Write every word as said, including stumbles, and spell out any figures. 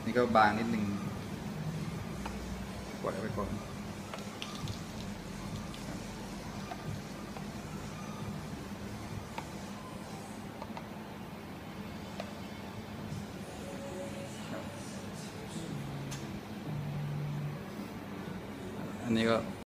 นี่ก็บางนิดนึงปล่อยไว้ก่อนอันนี้ก็